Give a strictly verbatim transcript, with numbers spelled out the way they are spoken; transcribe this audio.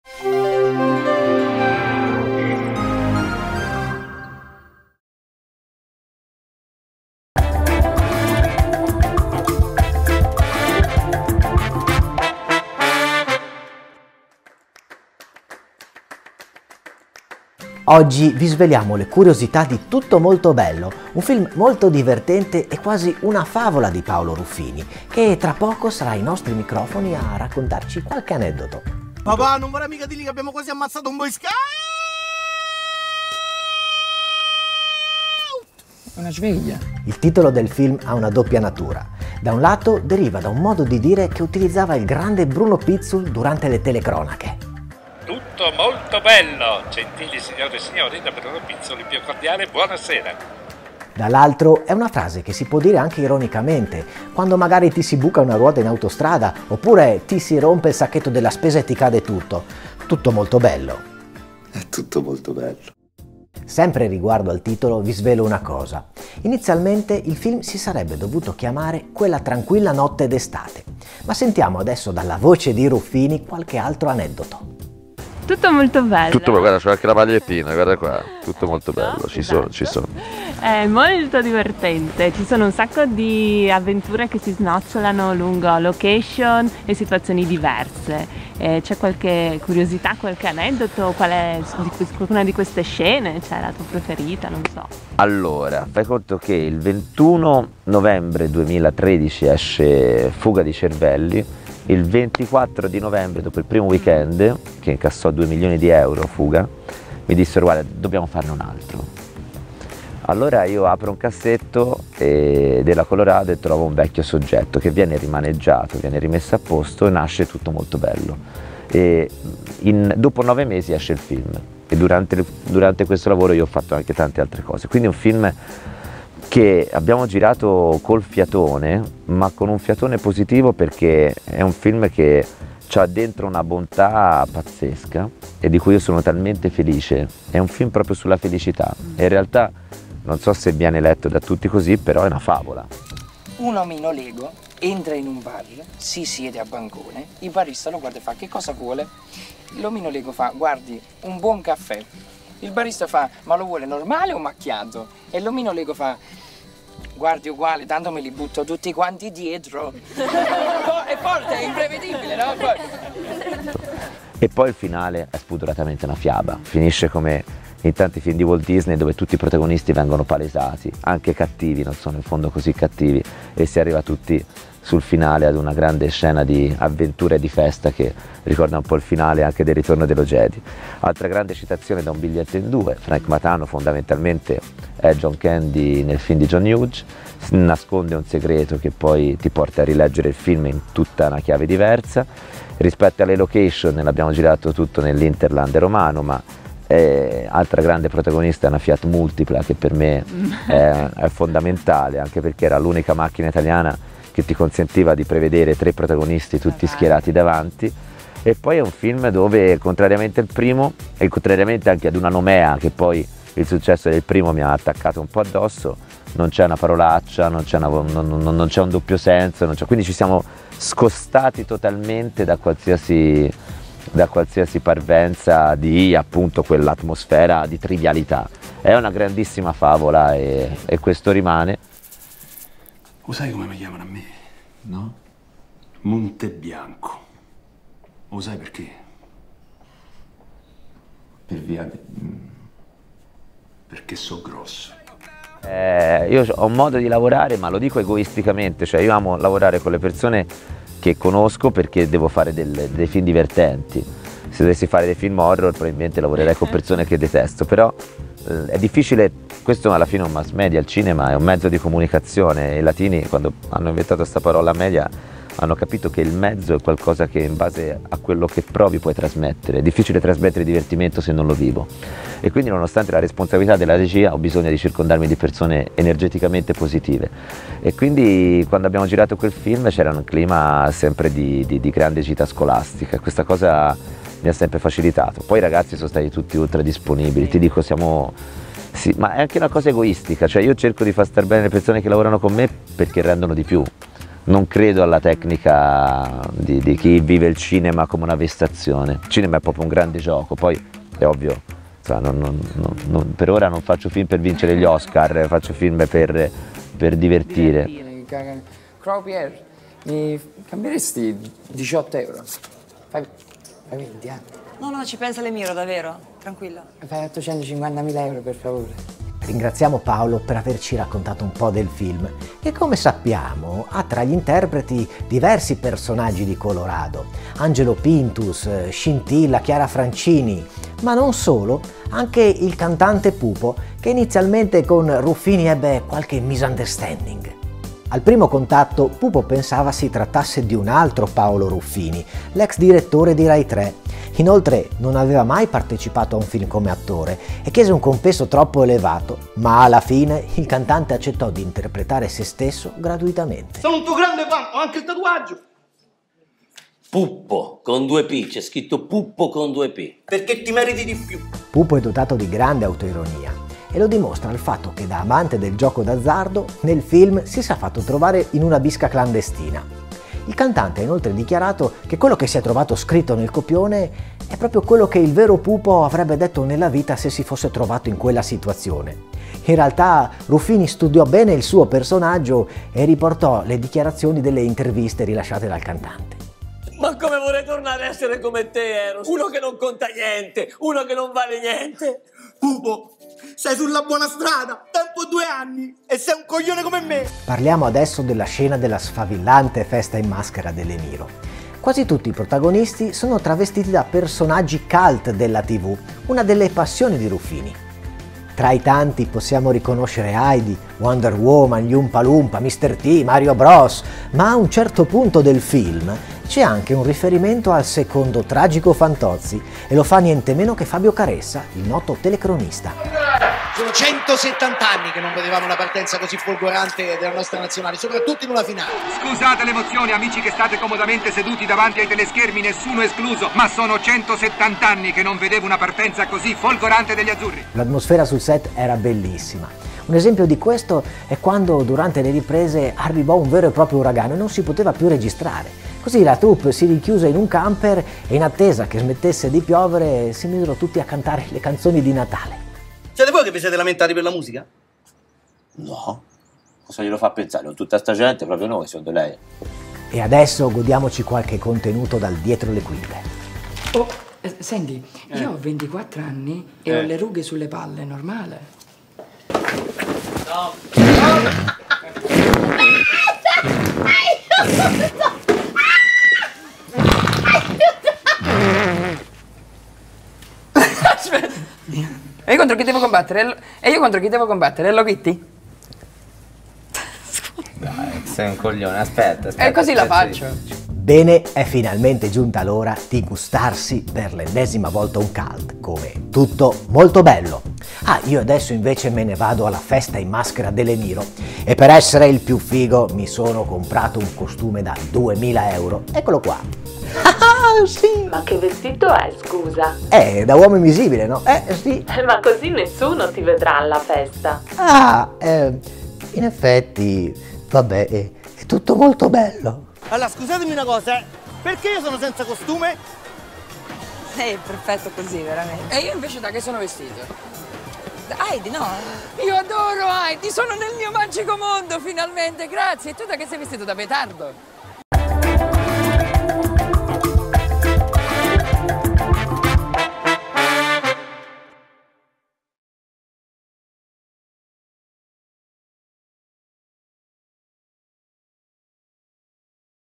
Oggi vi sveliamo le curiosità di Tutto molto bello, un film molto divertente e quasi una favola di Paolo Ruffini, che tra poco sarà ai nostri microfoni a raccontarci qualche aneddoto. Papà, non vorrei mica dire che abbiamo quasi ammazzato un boy scout! Una sveglia. Il titolo del film ha una doppia natura. Da un lato deriva da un modo di dire che utilizzava il grande Bruno Pizzul durante le telecronache. Tutto molto bello, gentili signore e signori, da Bruno Pizzul, il più cordiale buonasera. Dall'altro è una frase che si può dire anche ironicamente, quando magari ti si buca una ruota in autostrada oppure ti si rompe il sacchetto della spesa e ti cade tutto. Tutto molto bello. È tutto molto bello. Sempre riguardo al titolo vi svelo una cosa. Inizialmente il film si sarebbe dovuto chiamare Quella tranquilla notte d'estate, ma sentiamo adesso dalla voce di Ruffini qualche altro aneddoto. Tutto molto bello. Tutto, guarda, c'è anche la magliettina, guarda qua, tutto molto bello, No, ci esatto. sono, ci sono. È molto divertente, ci sono un sacco di avventure che si snocciolano lungo location e situazioni diverse. Eh, c'è qualche curiosità, qualche aneddoto? Qual è di, qualcuna di queste scene? C'è la tua preferita? Non so. Allora, fai conto che il ventuno novembre duemilatredici esce Fuga di cervelli. Il ventiquattro di novembre, dopo il primo weekend, che incassò due milioni di euro Fuga, mi dissero guarda, dobbiamo farne un altro. Allora io apro un cassetto e della Colorado e trovo un vecchio soggetto che viene rimaneggiato, viene rimesso a posto e nasce Tutto molto bello. E in, dopo nove mesi esce il film e durante, durante questo lavoro io ho fatto anche tante altre cose. Quindi è un film che abbiamo girato col fiatone, ma con un fiatone positivo perché è un film che ha dentro una bontà pazzesca e di cui io sono talmente felice. È un film proprio sulla felicità e in realtà non so se viene letto da tutti così, però è una favola. Un omino Lego entra in un bar, si siede a bancone, il barista lo guarda e fa che cosa vuole? L'omino Lego fa guardi, un buon caffè. Il barista fa ma lo vuole normale o macchiato? E l'omino Lego fa guardi uguale, tanto me li butto tutti quanti dietro. È forte, è imprevedibile, no? E poi il finale è spudoratamente una fiaba, finisce come in tanti film di Walt Disney dove tutti i protagonisti vengono palesati, anche cattivi, non sono in fondo così cattivi, e si arriva tutti sul finale ad una grande scena di avventura e di festa che ricorda un po' il finale anche del Ritorno dello Jedi. Altra grande citazione da Un biglietto in due, Frank Matano fondamentalmente è John Candy nel film di John Hughes, nasconde un segreto che poi ti porta a rileggere il film in tutta una chiave diversa. Rispetto alle location l'abbiamo girato tutto nell'Interland romano, ma Eh, altra grande protagonista è una Fiat Multipla che per me è, è fondamentale, anche perché era l'unica macchina italiana che ti consentiva di prevedere tre protagonisti tutti schierati davanti. E poi è un film dove, contrariamente al primo e contrariamente anche ad una Nomea che poi il successo del primo mi ha attaccato un po' addosso, non c'è una parolaccia, non c'è, una, non, non, non c'è un doppio senso, non c'è, quindi ci siamo scostati totalmente da qualsiasi da qualsiasi parvenza di appunto quell'atmosfera di trivialità. È una grandissima favola e, e questo rimane. Lo sai come mi chiamano a me? No? Monte Bianco. Lo sai perché? Per via di... perché so grosso. Eh, io ho un modo di lavorare, ma lo dico egoisticamente, cioè io amo lavorare con le persone che conosco perché devo fare del, dei film divertenti. Se dovessi fare dei film horror probabilmente lavorerei con persone che detesto, però eh, è difficile, questo alla fine è un mass media, il cinema è un mezzo di comunicazione. I latini quando hanno inventato questa parola media hanno capito che il mezzo è qualcosa che in base a quello che provi puoi trasmettere. È difficile trasmettere divertimento se non lo vivo, e quindi nonostante la responsabilità della regia ho bisogno di circondarmi di persone energeticamente positive, e quindi quando abbiamo girato quel film c'era un clima sempre di, di, di grande gita scolastica. Questa cosa mi ha sempre facilitato. Poi i ragazzi sono stati tutti ultra disponibili, ti dico, siamo... Sì, ma è anche una cosa egoistica, cioè io cerco di far star bene le persone che lavorano con me perché rendono di più. Non credo alla tecnica di, di chi vive il cinema come una vestazione. Il cinema è proprio un grande gioco, poi è ovvio, cioè, non, non, non, non, per ora non faccio film per vincere gli Oscar, faccio film per, per divertire. divertire. Crow Pierre, mi cambieresti diciotto euro? Fai, fai venti, eh? No, no, ci pensa l'Emiro, davvero, tranquilla. Fai ottocentocinquantamila euro, per favore. Ringraziamo Paolo per averci raccontato un po' del film, che come sappiamo ha tra gli interpreti diversi personaggi di Colorado: Angelo Pintus, Scintilla, Chiara Francini, ma non solo, anche il cantante Pupo, che inizialmente con Ruffini ebbe qualche misunderstanding. Al primo contatto Pupo pensava si trattasse di un altro Paolo Ruffini, l'ex direttore di Rai tre. Inoltre non aveva mai partecipato a un film come attore e chiese un compenso troppo elevato, ma alla fine il cantante accettò di interpretare se stesso gratuitamente. Sono un tuo grande fan, ho anche il tatuaggio. Puppo con due P, c'è scritto Puppo con due P. Perché ti meriti di più. Pupo è dotato di grande autoironia e lo dimostra il fatto che da amante del gioco d'azzardo nel film si sia fatto trovare in una bisca clandestina. Il cantante ha inoltre dichiarato che quello che si è trovato scritto nel copione è proprio quello che il vero Pupo avrebbe detto nella vita se si fosse trovato in quella situazione. In realtà Ruffini studiò bene il suo personaggio e riportò le dichiarazioni delle interviste rilasciate dal cantante. Ma come vorrei tornare a essere come te, Eros? Uno che non conta niente, uno che non vale niente. Pupo, sei sulla buona strada, tempo due anni e sei un coglione come me. Parliamo adesso della scena della sfavillante festa in maschera dell'Emiro. Quasi tutti i protagonisti sono travestiti da personaggi cult della tivù, una delle passioni di Ruffini. Tra i tanti possiamo riconoscere Heidi, Wonder Woman, gli Oompa Loompa, mister T, Mario Bros, ma a un certo punto del film c'è anche un riferimento al secondo tragico Fantozzi e lo fa niente meno che Fabio Caressa, il noto telecronista. Sono centosettanta anni che non vedevamo una partenza così folgorante della nostra nazionale, soprattutto in una finale. Scusate l'emozione, amici che state comodamente seduti davanti ai teleschermi, nessuno escluso, ma sono centosettanta anni che non vedevo una partenza così folgorante degli azzurri. L'atmosfera sul set era bellissima. Un esempio di questo è quando durante le riprese arrivò un vero e proprio uragano e non si poteva più registrare. Così la troupe si richiuse in un camper e in attesa che smettesse di piovere si misero tutti a cantare le canzoni di Natale. Siete voi che vi siete lamentati per la musica? No, cosa glielo fa pensare? Tutta sta gente, proprio noi, secondo lei. E adesso godiamoci qualche contenuto dal dietro le quinte. Oh, eh, senti, eh. io ho ventiquattro anni e eh. ho le rughe sulle palle, è normale? No. Aspetta. E io contro chi devo combattere? E io contro chi devo combattere? Hello Kitty? Dai, sei un coglione, aspetta, aspetta. E così la faccio. Bene, è finalmente giunta l'ora di gustarsi per l'ennesima volta un cult, come Tutto molto bello. Ah, io adesso invece me ne vado alla festa in maschera dell'Emiro e per essere il più figo mi sono comprato un costume da duemila euro. Eccolo qua. Ah, sì. Ma che vestito è, scusa? Eh, da uomo invisibile, no? Eh, sì. Ma così nessuno ti vedrà alla festa. Ah, eh, in effetti, vabbè, è, è tutto molto bello. Allora, scusatemi una cosa, eh. Perché io sono senza costume? Sei perfetto così, veramente. E io invece da che sono vestito? Heidi, no? Io adoro Heidi, sono nel mio magico mondo, finalmente, grazie. E tu da che sei vestito? Da petardo?